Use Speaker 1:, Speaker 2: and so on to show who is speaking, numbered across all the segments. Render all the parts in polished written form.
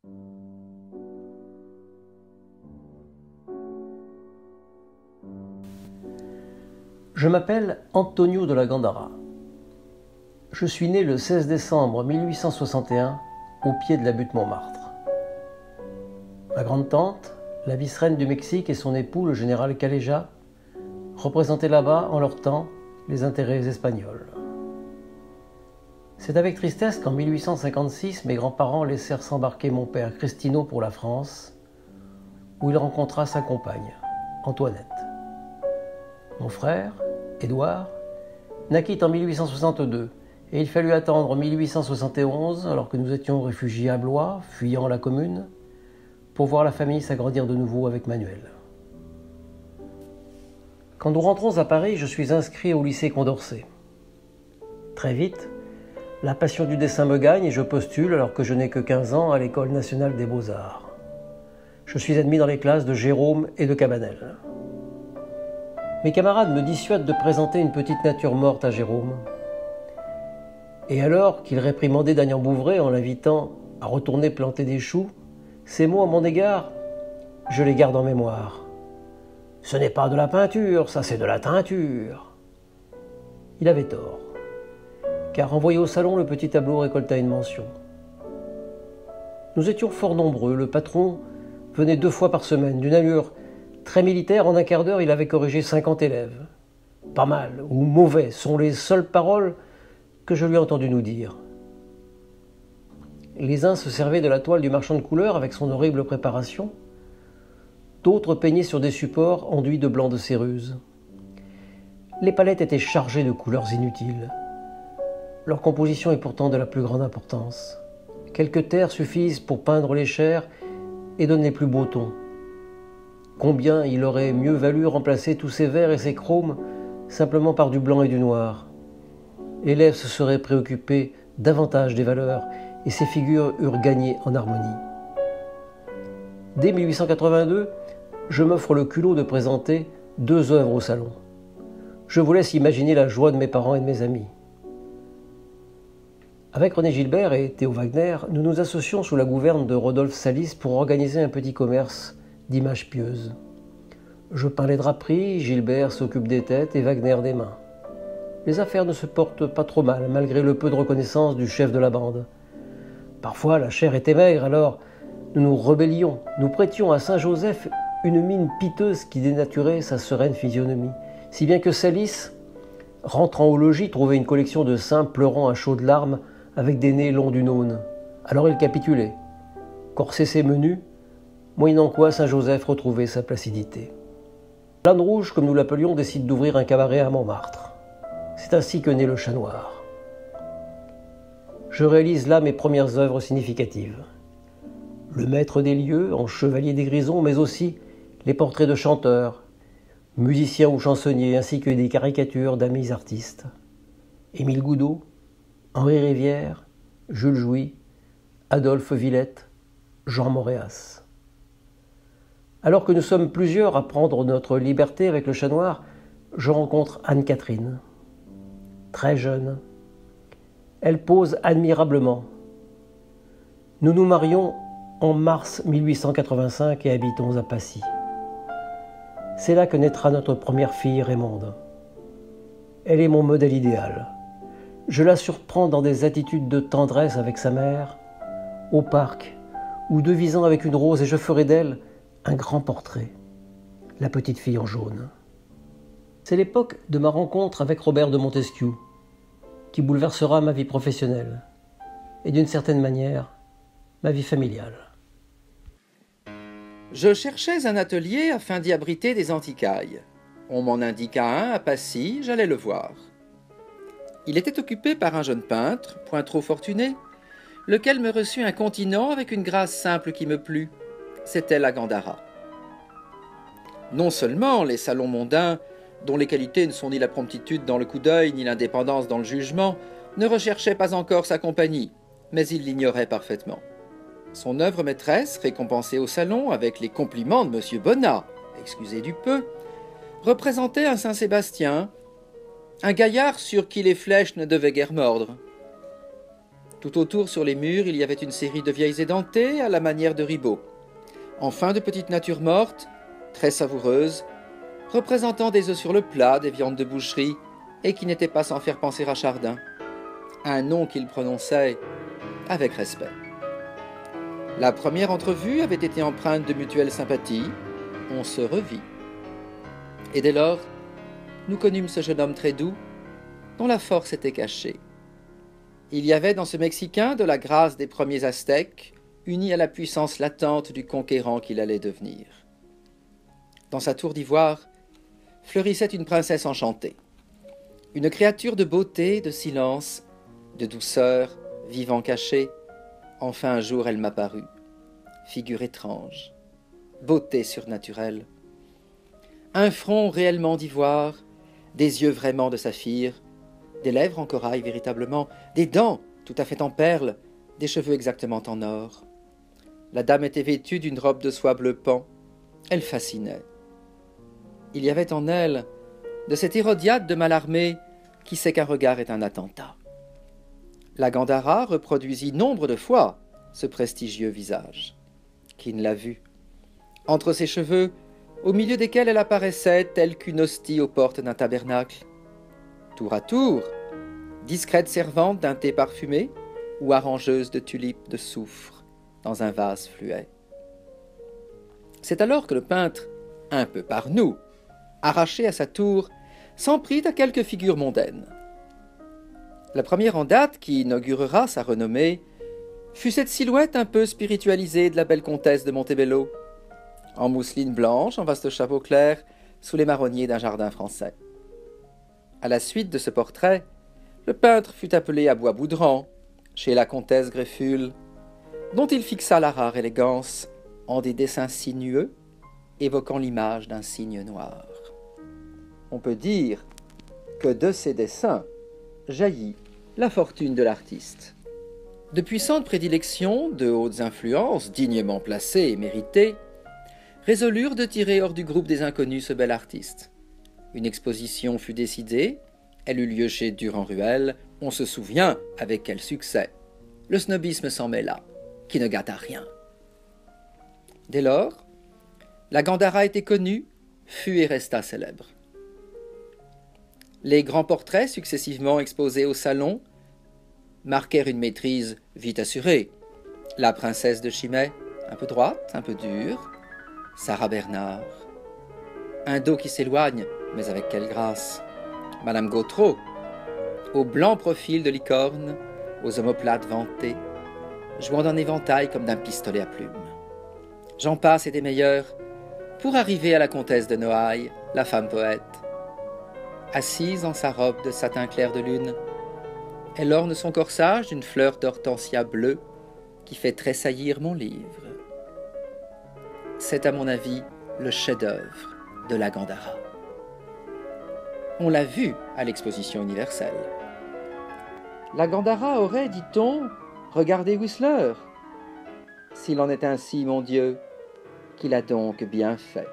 Speaker 1: Je m'appelle Antonio de la Gándara. Je suis né le 16 décembre 1861 au pied de la butte Montmartre. Ma grande-tante, la vice-reine du Mexique, et son époux, le général Calleja, représentaient là-bas, en leur temps, les intérêts espagnols. C'est avec tristesse qu'en 1856, mes grands-parents laissèrent s'embarquer mon père Cristino pour la France, où il rencontra sa compagne, Antoinette. Mon frère, Édouard, naquit en 1862 et il fallut attendre 1871, alors que nous étions réfugiés à Blois, fuyant la commune, pour voir la famille s'agrandir de nouveau avec Manuel. Quand nous rentrons à Paris, je suis inscrit au lycée Condorcet. Très vite, la passion du dessin me gagne et je postule, alors que je n'ai que 15 ans, à l'École nationale des beaux-arts. Je suis admis dans les classes de Jérôme et de Cabanel. Mes camarades me dissuadent de présenter une petite nature morte à Jérôme. Et alors qu'il réprimandait Daniel Bouvray en l'invitant à retourner planter des choux, ces mots à mon égard, je les garde en mémoire. « Ce n'est pas de la peinture, ça c'est de la teinture !» Il avait tort, car envoyé au salon, le petit tableau récolta une mention. Nous étions fort nombreux, le patron venait 2 fois par semaine, d'une allure très militaire. En un quart d'heure, il avait corrigé 50 élèves. Pas mal ou mauvais sont les seules paroles que je lui ai entendu nous dire. Les uns se servaient de la toile du marchand de couleurs avec son horrible préparation. D'autres peignaient sur des supports enduits de blanc de céruse. Les palettes étaient chargées de couleurs inutiles. Leur composition est pourtant de la plus grande importance. Quelques terres suffisent pour peindre les chairs et donner les plus beaux tons. Combien il aurait mieux valu remplacer tous ces verts et ces chromes simplement par du blanc et du noir. L'élève se serait préoccupé davantage des valeurs et ses figures eurent gagné en harmonie. Dès 1882, je m'offre le culot de présenter 2 œuvres au salon. Je vous laisse imaginer la joie de mes parents et de mes amis. Avec René Gilbert et Théo Wagner, nous nous associons sous la gouverne de Rodolphe Salis pour organiser un petit commerce d'images pieuses. Je peins les draperies, Gilbert s'occupe des têtes et Wagner des mains. Les affaires ne se portent pas trop mal, malgré le peu de reconnaissance du chef de la bande. Parfois, la chair était maigre, alors nous nous rebellions. Nous prêtions à Saint-Joseph une mine piteuse qui dénaturait sa sereine physionomie, si bien que Salis, rentrant au logis, trouvait une collection de saints pleurant à chaudes larmes avec des nez longs d'une aune. Alors il capitulait, corsait ses menus, moyennant quoi Saint-Joseph retrouvait sa placidité. L'âne rouge, comme nous l'appelions, décide d'ouvrir un cabaret à Montmartre. C'est ainsi que naît le Chat Noir. Je réalise là mes premières œuvres significatives. Le maître des lieux, en chevalier des grisons, mais aussi les portraits de chanteurs, musiciens ou chansonniers, ainsi que des caricatures d'amis artistes. Émile Goudot, Henri Rivière, Jules Jouy, Adolphe Villette, Jean Moréas. Alors que nous sommes plusieurs à prendre notre liberté avec le Chat Noir, je rencontre Anne-Catherine. Très jeune. Elle pose admirablement. Nous nous marions en mars 1885 et habitons à Passy. C'est là que naîtra notre première fille, Raymonde. Elle est mon modèle idéal. Je la surprends dans des attitudes de tendresse avec sa mère, au parc, ou devisant avec une rose, et je ferai d'elle un grand portrait, la petite fille en jaune. C'est l'époque de ma rencontre avec Robert de Montesquieu, qui bouleversera ma vie professionnelle, et d'une certaine manière, ma vie familiale.
Speaker 2: Je cherchais un atelier afin d'y abriter des antiquailles. On m'en indiqua un à Passy, j'allais le voir. Il était occupé par un jeune peintre, point trop fortuné, lequel me reçut incontinent avec une grâce simple qui me plut. C'était la Gándara. Non seulement les salons mondains, dont les qualités ne sont ni la promptitude dans le coup d'œil, ni l'indépendance dans le jugement, ne recherchaient pas encore sa compagnie, mais il l'ignorait parfaitement. Son œuvre maîtresse, récompensée au salon avec les compliments de M. Bonnat, excusez du peu, représentait un Saint-Sébastien, un gaillard sur qui les flèches ne devaient guère mordre. Tout autour sur les murs, il y avait une série de vieilles édentées à la manière de Ribot. Enfin, de petites natures mortes, très savoureuses, représentant des œufs sur le plat, des viandes de boucherie, et qui n'étaient pas sans faire penser à Chardin. Un nom qu'il prononçait avec respect. La première entrevue avait été empreinte de mutuelle sympathie. On se revit. Et dès lors, nous connûmes ce jeune homme très doux, dont la force était cachée. Il y avait dans ce Mexicain de la grâce des premiers Aztèques, unie à la puissance latente du conquérant qu'il allait devenir. Dans sa tour d'ivoire, fleurissait une princesse enchantée. Une créature de beauté, de silence, de douceur, vivant caché. Enfin un jour elle m'apparut. Figure étrange, beauté surnaturelle. Un front réellement d'ivoire, des yeux vraiment de saphir, des lèvres en corail véritablement, des dents tout à fait en perles, des cheveux exactement en or. La dame était vêtue d'une robe de soie bleu pan. Elle fascinait. Il y avait en elle de cette Hérodiade de Mallarmé qui sait qu'un regard est un attentat. La Gandhara reproduisit nombre de fois ce prestigieux visage. Qui ne l'a vu? Entre ses cheveux, au milieu desquels elle apparaissait telle qu'une hostie aux portes d'un tabernacle. Tour à tour, discrète servante d'un thé parfumé ou arrangeuse de tulipes de soufre dans un vase fluet. C'est alors que le peintre, un peu par nous, arraché à sa tour, s'en prit à quelques figures mondaines. La première en date qui inaugurera sa renommée fut cette silhouette un peu spiritualisée de la belle comtesse de Montebello, en mousseline blanche, en vaste chapeau clair, sous les marronniers d'un jardin français. À la suite de ce portrait, le peintre fut appelé à Bois-Boudran, chez la comtesse Greffule, dont il fixa la rare élégance en des dessins sinueux, évoquant l'image d'un cygne noir. On peut dire que de ces dessins jaillit la fortune de l'artiste. De puissantes prédilections, de hautes influences, dignement placées et méritées, résolurent de tirer hors du groupe des inconnus ce bel artiste. Une exposition fut décidée, elle eut lieu chez Durand-Ruel, on se souvient avec quel succès. Le snobisme s'en mêla, qui ne gâta rien. Dès lors, la Gandhara était connue, fut et resta célèbre. Les grands portraits successivement exposés au salon marquèrent une maîtrise vite assurée. La princesse de Chimay, un peu droite, un peu dure, Sarah Bernard. Un dos qui s'éloigne, mais avec quelle grâce. Madame Gautreau, au blanc profil de licorne, aux omoplates vantées, jouant d'un éventail comme d'un pistolet à plumes. J'en passe et des meilleurs, pour arriver à la comtesse de Noailles, la femme poète. Assise en sa robe de satin clair de lune, elle orne son corsage d'une fleur d'hortensia bleue qui fait tressaillir mon livre. C'est à mon avis le chef-d'œuvre de la Gandhara. On l'a vu à l'exposition universelle. La Gandhara aurait, dit-on, regardé Whistler. S'il en est ainsi, mon Dieu, qu'il a donc bien fait.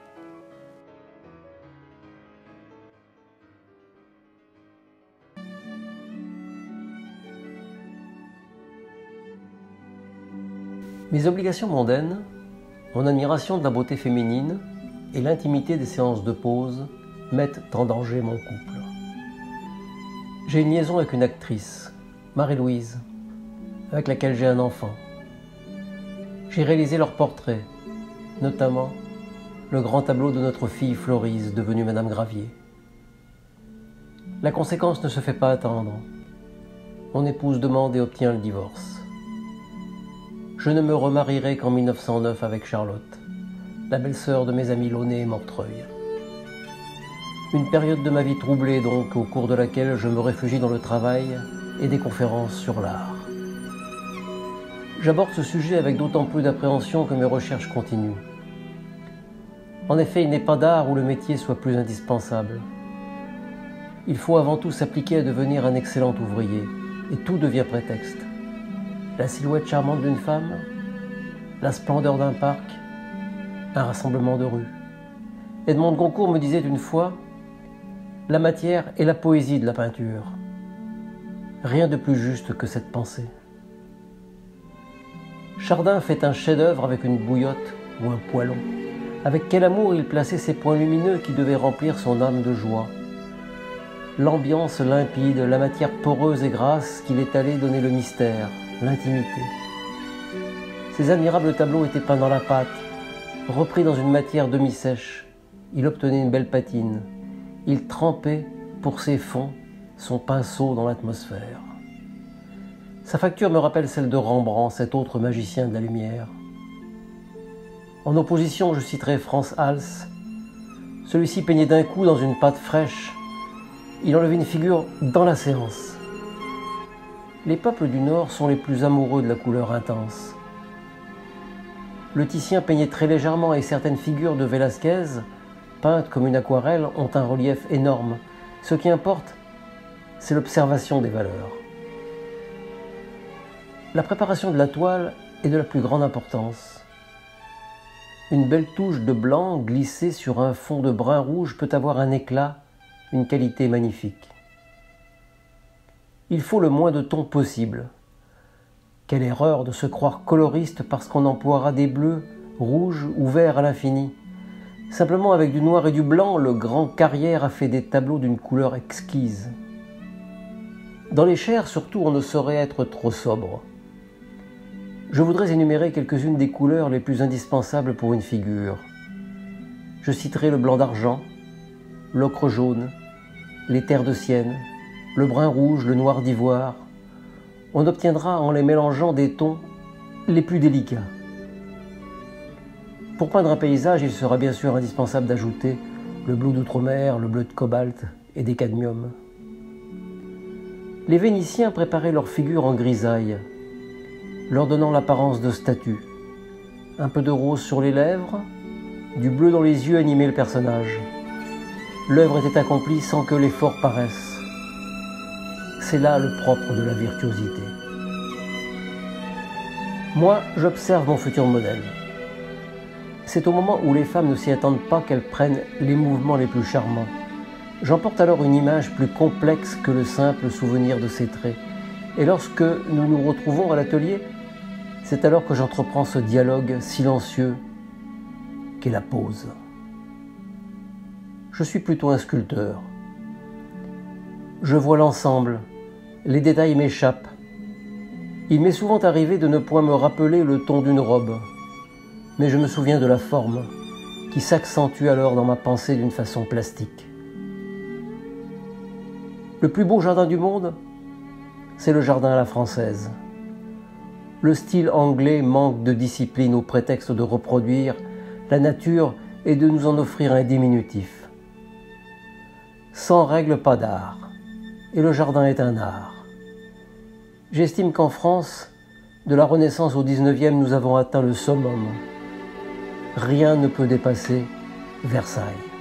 Speaker 1: Mes obligations mondaines, mon admiration de la beauté féminine et l'intimité des séances de pause mettent en danger mon couple. J'ai une liaison avec une actrice, Marie-Louise, avec laquelle j'ai un enfant. J'ai réalisé leurs portraits, notamment le grand tableau de notre fille Florise, devenue Madame Gravier. La conséquence ne se fait pas attendre. Mon épouse demande et obtient le divorce. Je ne me remarierai qu'en 1909 avec Charlotte, la belle-sœur de mes amis Launay et Mortreuil. Une période de ma vie troublée donc, au cours de laquelle je me réfugie dans le travail et des conférences sur l'art. J'aborde ce sujet avec d'autant plus d'appréhension que mes recherches continuent. En effet, il n'est pas d'art où le métier soit plus indispensable. Il faut avant tout s'appliquer à devenir un excellent ouvrier, et tout devient prétexte. La silhouette charmante d'une femme, la splendeur d'un parc, un rassemblement de rues. Edmond de Goncourt me disait une fois « La matière est la poésie de la peinture ». Rien de plus juste que cette pensée. Chardin fait un chef-d'œuvre avec une bouillotte ou un poêlon. Avec quel amour il plaçait ces points lumineux qui devaient remplir son âme de joie. L'ambiance limpide, la matière poreuse et grasse qu'il est allé donner le mystère, l'intimité. Ces admirables tableaux étaient peints dans la pâte, repris dans une matière demi-sèche. Il obtenait une belle patine. Il trempait, pour ses fonds, son pinceau dans l'atmosphère. Sa facture me rappelle celle de Rembrandt, cet autre magicien de la lumière. En opposition, je citerai Frans Hals. Celui-ci peignait d'un coup dans une pâte fraîche. Il enlevait une figure dans la séance. Les peuples du Nord sont les plus amoureux de la couleur intense. Le Titien peignait très légèrement et certaines figures de Velázquez, peintes comme une aquarelle, ont un relief énorme. Ce qui importe, c'est l'observation des valeurs. La préparation de la toile est de la plus grande importance. Une belle touche de blanc glissée sur un fond de brun rouge peut avoir un éclat, une qualité magnifique. Il faut le moins de tons possible. Quelle erreur de se croire coloriste parce qu'on emploiera des bleus, rouges ou verts à l'infini. Simplement avec du noir et du blanc, le grand Carrière a fait des tableaux d'une couleur exquise. Dans les chairs, surtout, on ne saurait être trop sobre. Je voudrais énumérer quelques-unes des couleurs les plus indispensables pour une figure. Je citerai le blanc d'argent, l'ocre jaune, les terres de sienne, le brun rouge, le noir d'ivoire. On obtiendra en les mélangeant des tons les plus délicats. Pour peindre un paysage, il sera bien sûr indispensable d'ajouter le bleu d'outre-mer, le bleu de cobalt et des cadmiums. Les Vénitiens préparaient leurs figures en grisaille, leur donnant l'apparence de statues. Un peu de rose sur les lèvres, du bleu dans les yeux animait le personnage. L'œuvre était accomplie sans que l'effort paraisse. C'est là le propre de la virtuosité. Moi, j'observe mon futur modèle. C'est au moment où les femmes ne s'y attendent pas qu'elles prennent les mouvements les plus charmants. J'emporte alors une image plus complexe que le simple souvenir de ses traits. Et lorsque nous nous retrouvons à l'atelier, c'est alors que j'entreprends ce dialogue silencieux qu'est la pose. Je suis plutôt un sculpteur. Je vois l'ensemble, les détails m'échappent. Il m'est souvent arrivé de ne point me rappeler le ton d'une robe, mais je me souviens de la forme qui s'accentue alors dans ma pensée d'une façon plastique. Le plus beau jardin du monde, c'est le jardin à la française. Le style anglais manque de discipline au prétexte de reproduire la nature et de nous en offrir un diminutif. Sans règle, pas d'art, et le jardin est un art. J'estime qu'en France, de la Renaissance au XIXe, nous avons atteint le summum. Rien ne peut dépasser Versailles.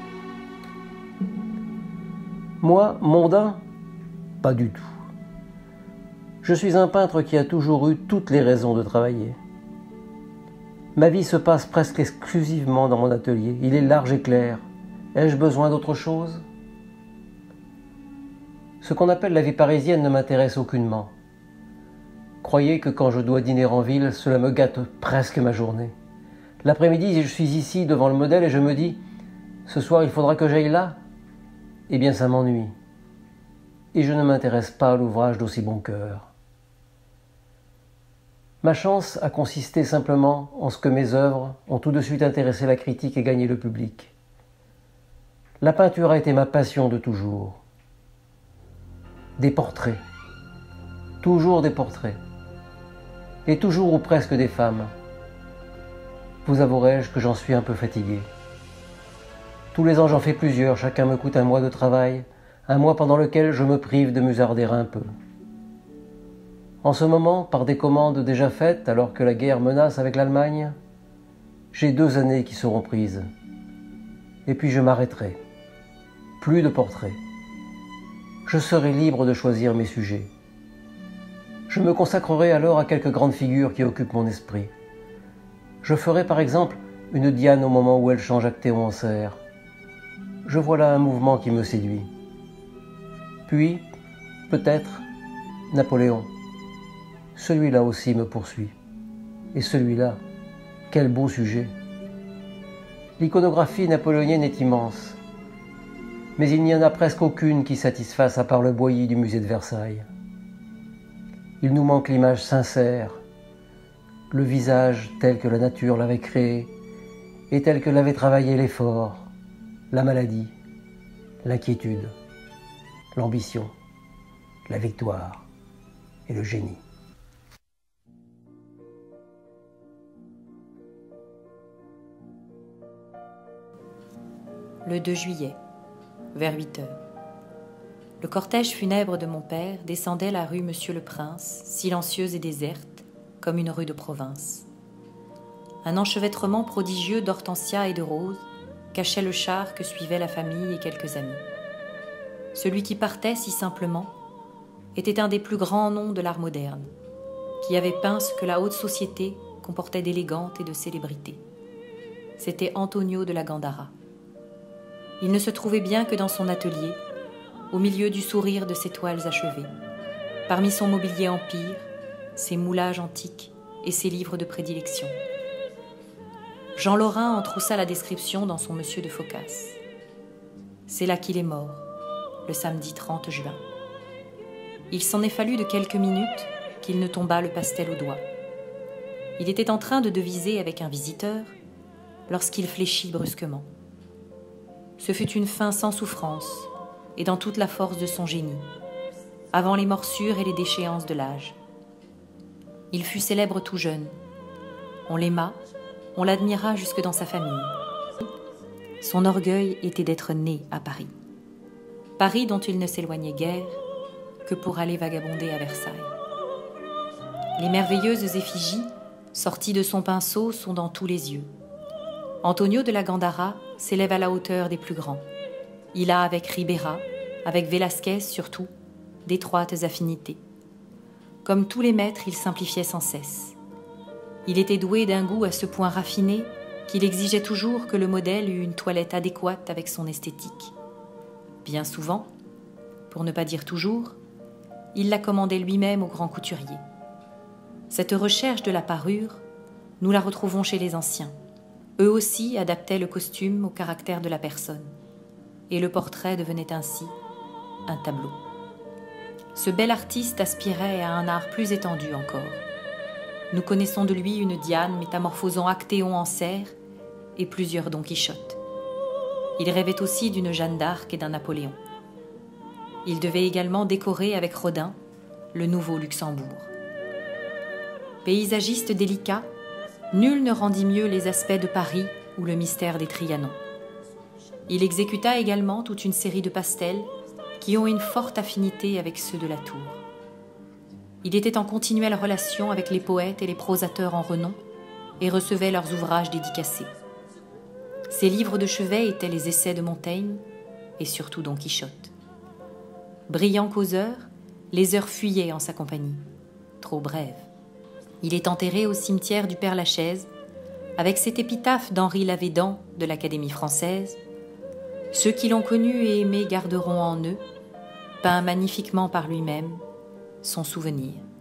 Speaker 1: Moi, mondain, pas du tout. Je suis un peintre qui a toujours eu toutes les raisons de travailler. Ma vie se passe presque exclusivement dans mon atelier. Il est large et clair. Ai-je besoin d'autre chose ? Ce qu'on appelle la vie parisienne ne m'intéresse aucunement. Croyez que quand je dois dîner en ville, cela me gâte presque ma journée. L'après-midi, je suis ici devant le modèle et je me dis « Ce soir, il faudra que j'aille là ?» Eh bien, ça m'ennuie. Et je ne m'intéresse pas à l'ouvrage d'aussi bon cœur. Ma chance a consisté simplement en ce que mes œuvres ont tout de suite intéressé la critique et gagné le public. La peinture a été ma passion de toujours. Des portraits. Toujours des portraits. Et toujours ou presque des femmes. Vous avouerai-je que j'en suis un peu fatigué. Tous les ans j'en fais plusieurs, chacun me coûte un mois de travail, un mois pendant lequel je me prive de musarder un peu. En ce moment, par des commandes déjà faites, alors que la guerre menace avec l'Allemagne, j'ai 2 années qui seront prises. Et puis je m'arrêterai. Plus de portraits. Je serai libre de choisir mes sujets. Je me consacrerai alors à quelques grandes figures qui occupent mon esprit. Je ferai par exemple une Diane au moment où elle change Actéon en cerf. Je vois là un mouvement qui me séduit. Puis, peut-être, Napoléon. Celui-là aussi me poursuit. Et celui-là, quel beau sujet. L'iconographie napoléonienne est immense, mais il n'y en a presque aucune qui satisfasse à part le boilly du musée de Versailles. Il nous manque l'image sincère, le visage tel que la nature l'avait créé et tel que l'avait travaillé l'effort, la maladie, l'inquiétude, l'ambition, la victoire et le génie.
Speaker 3: Le 2 juillet, vers 8 heures. Le cortège funèbre de mon père descendait la rue Monsieur-le-Prince, silencieuse et déserte, comme une rue de province. Un enchevêtrement prodigieux d'hortensias et de roses cachait le char que suivait la famille et quelques amis. Celui qui partait si simplement était un des plus grands noms de l'art moderne, qui avait peint ce que la haute société comportait d'élégante et de célébrité. C'était Antonio de la Gandara. Il ne se trouvait bien que dans son atelier, au milieu du sourire de ses toiles achevées, parmi son mobilier empire, ses moulages antiques et ses livres de prédilection. Jean Lorrain en troussa la description dans son Monsieur de Phocas. C'est là qu'il est mort, le samedi 30 juin. Il s'en est fallu de quelques minutes qu'il ne tombât le pastel au doigt. Il était en train de deviser avec un visiteur lorsqu'il fléchit brusquement. Ce fut une fin sans souffrance et dans toute la force de son génie, avant les morsures et les déchéances de l'âge. Il fut célèbre tout jeune. On l'aima, on l'admira jusque dans sa famille. Son orgueil était d'être né à Paris. Paris dont il ne s'éloignait guère que pour aller vagabonder à Versailles. Les merveilleuses effigies sorties de son pinceau sont dans tous les yeux. Antonio de la Gandara s'élève à la hauteur des plus grands. Il a avec Ribera, avec Velázquez surtout, d'étroites affinités. Comme tous les maîtres, il simplifiait sans cesse. Il était doué d'un goût à ce point raffiné qu'il exigeait toujours que le modèle eût une toilette adéquate avec son esthétique. Bien souvent, pour ne pas dire toujours, il la commandait lui-même au grand couturier. Cette recherche de la parure, nous la retrouvons chez les anciens. Eux aussi adaptaient le costume au caractère de la personne, et le portrait devenait ainsi un tableau. Ce bel artiste aspirait à un art plus étendu encore. Nous connaissons de lui une Diane métamorphosant Actéon en cerf et plusieurs Don Quichotte. Il rêvait aussi d'une Jeanne d'Arc et d'un Napoléon. Il devait également décorer avec Rodin le nouveau Luxembourg. Paysagiste délicat, nul ne rendit mieux les aspects de Paris ou le mystère des Trianons. Il exécuta également toute une série de pastels qui ont une forte affinité avec ceux de la Tour. Il était en continuelle relation avec les poètes et les prosateurs en renom et recevait leurs ouvrages dédicacés. Ses livres de chevet étaient les essais de Montaigne et surtout Don Quichotte. Brillant causeur, les heures fuyaient en sa compagnie, trop brèves. Il est enterré au cimetière du Père-Lachaise avec cette épitaphe d'Henri Lavédan de l'Académie française. Ceux qui l'ont connu et aimé garderont en eux, peint magnifiquement par lui-même, son souvenir.